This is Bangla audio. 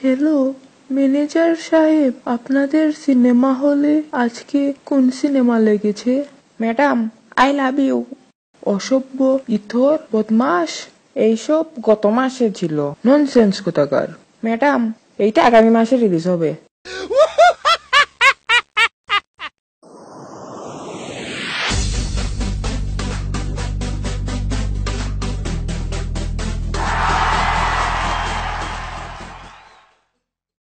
হ্যালো ম্যানেজার সাহেব, আপনাদের সিনেমা হলে আজকে কোন সিনেমা লেগেছে? ম্যাডাম, আই লাভ ইউ, অসভ্য, ইথর, বদমাস, এইসব গত মাসে ছিল। ননসেন্স কোথাকার। ম্যাডাম, এইটা আগামী মাসে রিলিজ হবে।